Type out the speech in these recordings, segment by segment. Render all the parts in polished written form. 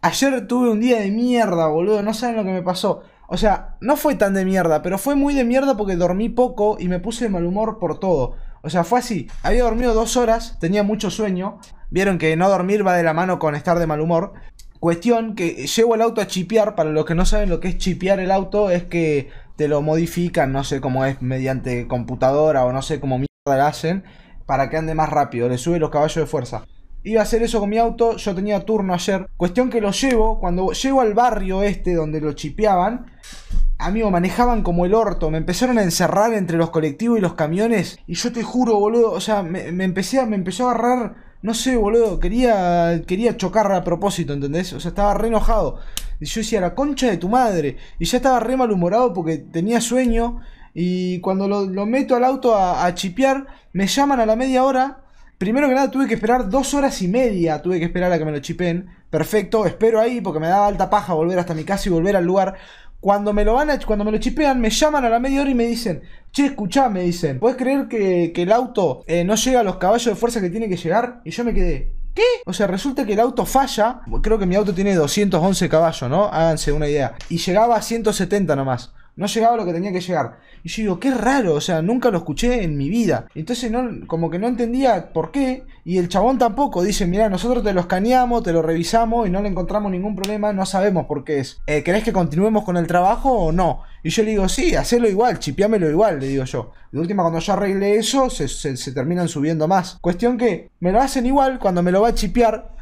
Ayer tuve un día de mierda, boludo, no saben lo que me pasó. O sea, no fue tan de mierda, pero fue muy de mierda porque dormí poco y me puse de mal humor por todo. O sea, fue así. Había dormido 2 horas, tenía mucho sueño. Vieron que no dormir va de la mano con estar de mal humor. Cuestión que llevo el auto a chipear. Para los que no saben lo que es chipear el auto, es que te lo modifican, no sé cómo es, mediante computadora o no sé cómo mierda lo hacen, para que ande más rápido, le sube los caballos de fuerza. Iba a hacer eso con mi auto, yo tenía turno ayer. Cuestión que lo llevo, cuando llego al barrio este donde lo chipeaban, amigo, manejaban como el orto. Me empezaron a encerrar entre los colectivos y los camiones. Y yo te juro, boludo, o sea, me empezó a agarrar, no sé, boludo, quería chocar a propósito, ¿entendés? O sea, estaba re enojado. Y yo decía, la concha de tu madre. Y ya estaba re malhumorado porque tenía sueño. Y cuando lo meto al auto a chipear, me llaman a la media hora. Primero que nada tuve que esperar 2 horas y media. Tuve que esperar a que me lo chipeen. Perfecto, espero ahí porque me daba alta paja volver hasta mi casa y volver al lugar. Cuando me lo chipean, me llaman a la media hora y me dicen, che, escuchá, me dicen, ¿podés creer que el auto no llega a los caballos de fuerza que tiene que llegar? Y yo me quedé, ¿qué? O sea, resulta que el auto falla. Creo que mi auto tiene 211 caballos, ¿no? Háganse una idea. Y llegaba a 170 nomás. No llegaba a lo que tenía que llegar. Y yo digo, qué raro, o sea, nunca lo escuché en mi vida. Entonces no, como que no entendía por qué. Y el chabón tampoco. Dice, mirá, nosotros te lo escaneamos, te lo revisamos y no le encontramos ningún problema, no sabemos por qué es. ¿Querés que continuemos con el trabajo o no? Y yo le digo, sí, hacelo igual, chipeámelo igual, le digo yo. De última, cuando yo arregle eso, se terminan subiendo más. Cuestión que me lo hacen igual, cuando me lo va a chipear,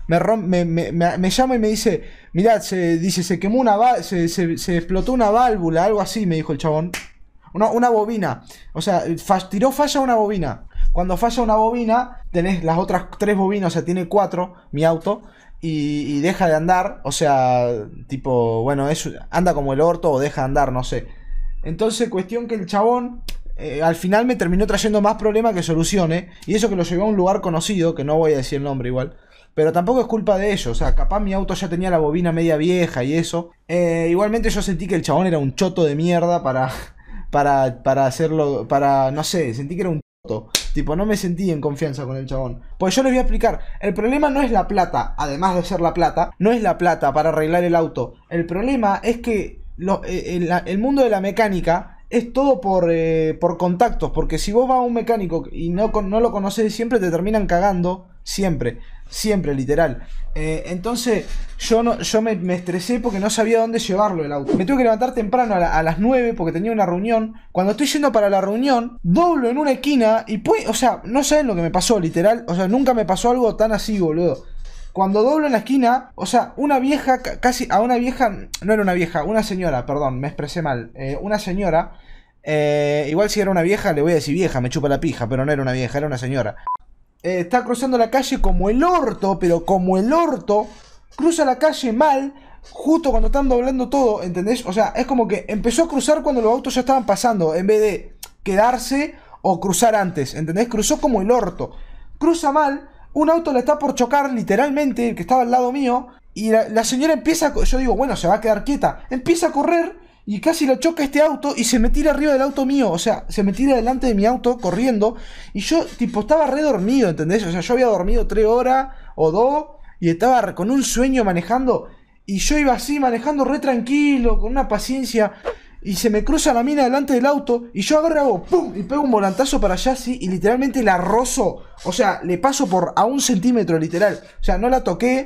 me llama y me dice, mirá, se quemó se explotó una válvula, algo así, me dijo el chabón. Una bobina. O sea, tiró falla una bobina. Cuando falla una bobina, tenés las otras 3 bobinas, o sea, tiene 4 mi auto. Y deja de andar. O sea, tipo, bueno, anda como el orto o deja de andar, no sé. Entonces, cuestión que el chabón al final me terminó trayendo más problemas que soluciones. Y eso que lo llevé a un lugar conocido, que no voy a decir el nombre igual. Pero tampoco es culpa de ellos. O sea, capaz mi auto ya tenía la bobina media vieja y eso. Igualmente yo sentí que el chabón era un choto de mierda para hacerlo, no sé, sentí que era un choto. Tipo, no me sentí en confianza con el chabón. Pues yo les voy a explicar. El problema no es la plata, además de ser la plata, no es la plata para arreglar el auto. El problema es que el mundo de la mecánica es todo por contactos. Porque si vos vas a un mecánico y no lo conoces, siempre te terminan cagando. Siempre, literal. Entonces yo me estresé porque no sabía dónde llevarlo el auto. Me tuve que levantar temprano a las 9 porque tenía una reunión. Cuando estoy yendo para la reunión, doblo en una esquina y pues, o sea, no saben lo que me pasó, literal. O sea, nunca me pasó algo tan así, boludo. Cuando doblo en la esquina, o sea, una vieja, no era una vieja, una señora, perdón, me expresé mal. Una señora, igual si era una vieja, le voy a decir vieja, me chupa la pija, pero no era una vieja, era una señora. Está cruzando la calle como el orto, pero como el orto. Cruza la calle mal, justo cuando están doblando todo, ¿entendés? O sea, es como que empezó a cruzar cuando los autos ya estaban pasando, en vez de quedarse o cruzar antes, ¿entendés? Cruzó como el orto. Cruza mal, un auto le está por chocar, literalmente, el que estaba al lado mío, y la señora empieza, yo digo, bueno, se va a quedar quieta. Empieza a correr y casi lo choca este auto y se me tira arriba del auto mío. O sea, se me tira delante de mi auto corriendo. Y yo, tipo, estaba re dormido, ¿entendés? O sea, yo había dormido 3 horas o 2 y estaba con un sueño manejando. Y yo iba así, manejando re tranquilo, con una paciencia. Y se me cruza la mina delante del auto. Y yo agarro, hago ¡pum! Y pego un volantazo para allá así. Y literalmente la rozo. O sea, le paso a 1 centímetro, literal. O sea, no la toqué,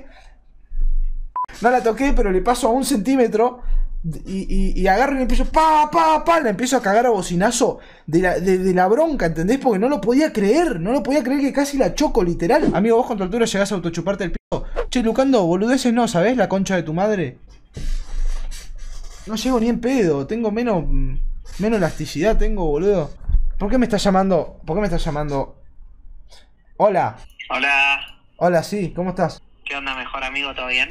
pero le paso a 1 centímetro. Y agarro y le empiezo le empiezo a cagar a bocinazo de la bronca, ¿entendés? Porque no lo podía creer que casi la choco, literal. Amigo, vos con tu altura llegás a autochuparte el pito. Che, Lucando, boludeces no, ¿sabés? La concha de tu madre. No llego ni en pedo, tengo menos elasticidad, boludo. ¿Por qué me estás llamando? Hola. Hola, Hola, sí, ¿cómo estás? ¿qué onda, mejor amigo? ¿Todo bien?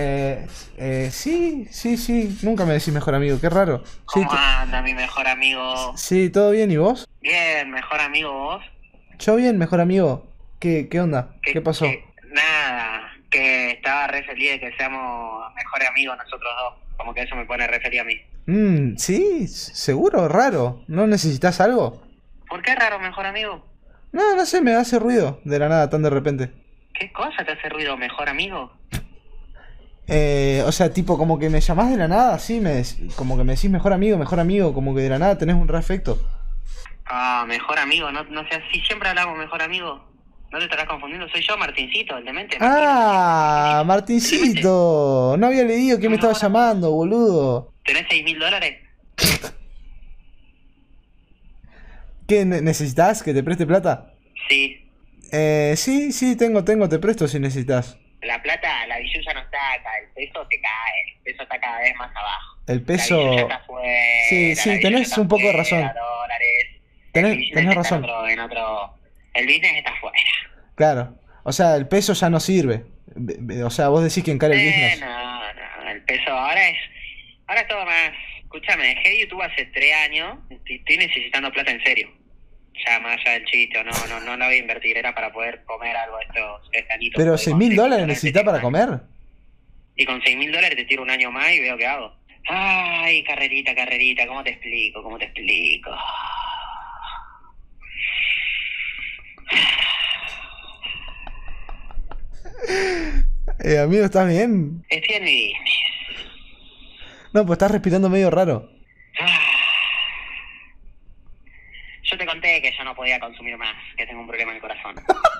Sí. Nunca me decís mejor amigo, qué raro. Sí, ¿Cómo anda mi mejor amigo? sí, ¿todo bien? ¿Y vos? Bien, mejor amigo vos. Yo bien, mejor amigo. ¿Qué onda? ¿Qué pasó? Nada, que estaba re feliz de que seamos mejores amigos nosotros dos. Como que eso me pone re feliz a mí. Sí, seguro, raro. ¿No necesitas algo? ¿Por qué raro, mejor amigo? No sé, me hace ruido de la nada, tan de repente. ¿Qué cosa te hace ruido, mejor amigo? O sea, tipo, como que me llamás de la nada, así, como que me decís mejor amigo, como que de la nada tenés un re afecto. Ah, mejor amigo, no sé si siempre hablamos mejor amigo. No te estarás confundiendo, soy yo, Martincito, el demente. Ah, Martincito. No había leído que me estaba llamando, boludo. ¿Tenés $6.000? ¿Qué necesitas? ¿Que te preste plata? Sí. Sí, tengo, te presto si necesitas. La plata, la billulla no está acá, el peso se cae, el peso está cada vez más abajo. El peso... La billulla está afuera, Sí, tenés un poco de razón. Dólares. Tenés razón. El business está afuera. Claro. O sea, el peso ya no sirve. O sea, vos decís que encara el business. No, el peso ahora es todo más... Escúchame, dejé YouTube hace 3 años, estoy necesitando plata en serio. Ya más allá del chiste, no la voy a invertir, era para poder comer algo estos añitos. Pero $6.000 necesitas para comer. Y con $6.000 te tiro un año más y veo qué hago. Ay, carrerita, ¿cómo te explico? Amigo, ¿estás bien? Estoy en mi business. No, pues estás respirando medio raro. Yo te conté que yo no podía consumir más, que tengo un problema en el corazón.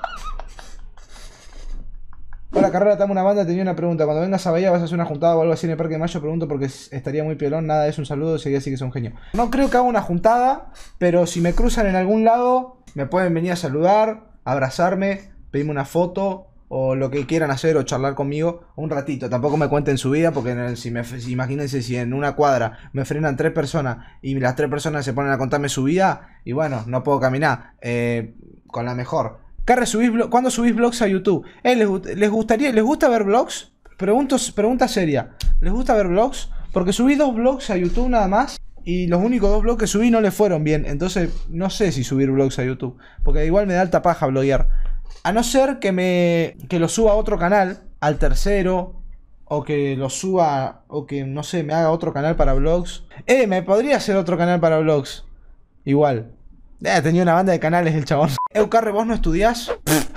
Hola, Carrera, dame una banda, tenía una pregunta. Cuando vengas a Bahía vas a hacer una juntada o algo así en el Parque de Mayo, pregunto porque estaría muy piolón. Nada, es un saludo, sería así que es un genio. No creo que haga una juntada, pero si me cruzan en algún lado, me pueden venir a saludar, abrazarme, pedirme una foto o lo que quieran hacer o charlar conmigo un ratito. Tampoco me cuenten su vida porque imagínense si en una cuadra me frenan 3 personas y las 3 personas se ponen a contarme su vida y bueno, no puedo caminar con la mejor. Carre, ¿cuándo subís vlogs a YouTube? ¿Les gusta ver vlogs? Pregunta seria. ¿Les gusta ver vlogs? Porque subí 2 vlogs a YouTube nada más y los únicos 2 vlogs que subí no les fueron bien. Entonces no sé si subir vlogs a YouTube, porque igual me da alta paja bloguear. A no ser que lo suba a otro canal, al tercero, o que lo suba, o que, no sé, me haga otro canal para vlogs. Me podría hacer otro canal para vlogs. Igual. Tenía una banda de canales el chabón. Carre, ¿vos no estudiás?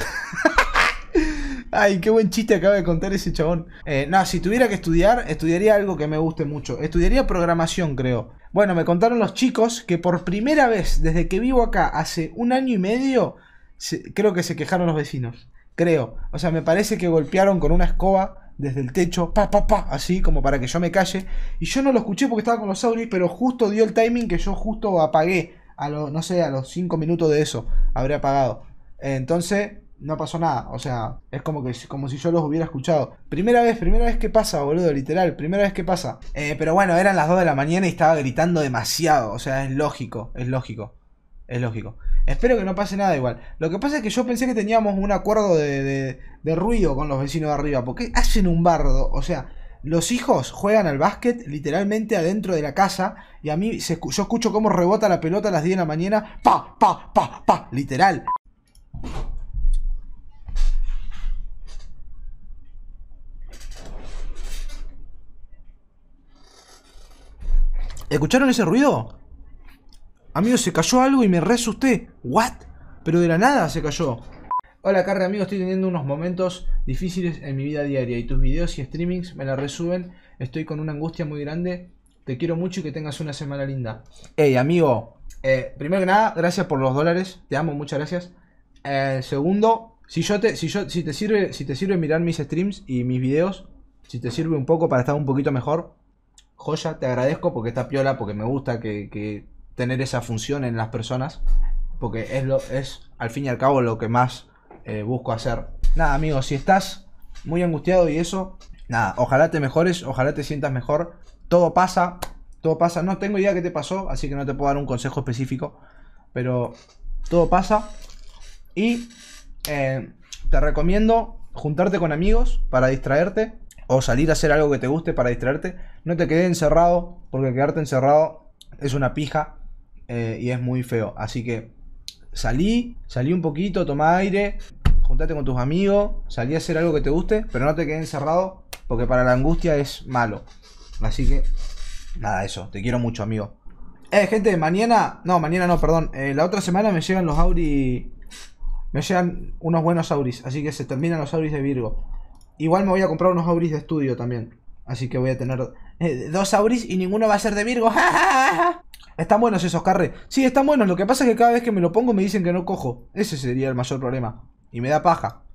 Ay, qué buen chiste acaba de contar ese chabón. No, si tuviera que estudiar, estudiaría algo que me guste mucho. Estudiaría programación, creo. Bueno, me contaron los chicos que por primera vez, desde que vivo acá, hace 1 año y medio... creo que se quejaron los vecinos. Creo. O sea, me parece que golpearon con una escoba desde el techo. Así como para que yo me calle. Y yo no lo escuché porque estaba con los auris. Pero justo dio el timing que yo justo apagué. No sé, a los 5 minutos de eso. Habré apagado. Entonces, no pasó nada. O sea, es como si yo los hubiera escuchado. Primera vez que pasa, boludo. Literal, primera vez que pasa. Pero bueno, eran las 2 de la mañana y estaba gritando demasiado. O sea, es lógico. Espero que no pase nada igual. Lo que pasa es que yo pensé que teníamos un acuerdo de ruido con los vecinos de arriba. Porque hacen un bardo. O sea, los hijos juegan al básquet literalmente adentro de la casa. Y a mí yo escucho cómo rebota la pelota a las 10 de la mañana. Pa. Literal. ¿Escucharon ese ruido? Amigo, se cayó algo y me re asusté. ¿What? Pero de la nada se cayó. Hola, Carre, amigo, estoy teniendo unos momentos difíciles en mi vida diaria y tus videos y streamings me la resuben. Estoy con una angustia muy grande. Te quiero mucho y que tengas una semana linda. Hey, amigo, primero que nada, gracias por los dólares. Te amo, muchas gracias. Segundo, si te sirve mirar mis streams y mis videos, si te sirve un poco para estar un poquito mejor, joya, te agradezco porque está piola, porque me gusta que tener esa función en las personas, porque es al fin y al cabo lo que más busco hacer. Nada, amigo, si estás muy angustiado y eso, nada, ojalá te mejores, ojalá te sientas mejor. Todo pasa, no tengo idea qué te pasó, así que no te puedo dar un consejo específico, pero todo pasa. Y te recomiendo juntarte con amigos para distraerte, o salir a hacer algo que te guste para distraerte. No te quedes encerrado, porque quedarte encerrado es una pija y es muy feo. Así que salí un poquito, toma aire, juntate con tus amigos, salí a hacer algo que te guste, pero no te quedes encerrado, porque para la angustia es malo. Así que nada, eso, te quiero mucho, amigo. Gente, mañana no, perdón, la otra semana me llegan unos buenos auris, así que se terminan los auris de Virgo. Igual me voy a comprar unos auris de estudio también. Así que voy a tener 2 auris y ninguno va a ser de Virgo. Están buenos esos, Carre. Sí, están buenos. Lo que pasa es que cada vez que me lo pongo me dicen que no cojo. Ese sería el mayor problema. Y me da paja.